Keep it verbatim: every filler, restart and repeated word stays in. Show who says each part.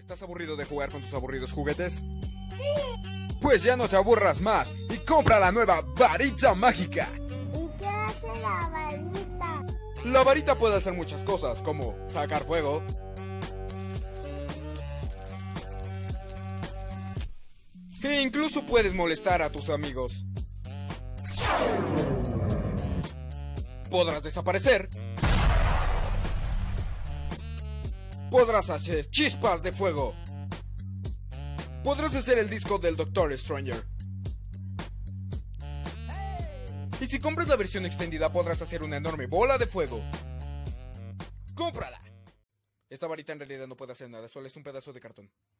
Speaker 1: ¿Estás aburrido de jugar con tus aburridos juguetes? ¡Sí! Pues ya no te aburras más y compra la nueva varita mágica.
Speaker 2: ¿Y qué hace la varita?
Speaker 1: La varita puede hacer muchas cosas, como sacar fuego, e incluso puedes molestar a tus amigos. Podrás desaparecer. Podrás hacer chispas de fuego. Podrás hacer el disco del Doctor Stranger. Y si compras la versión extendida podrás hacer una enorme bola de fuego. ¡Cómprala! Esta varita en realidad no puede hacer nada, solo es un pedazo de cartón.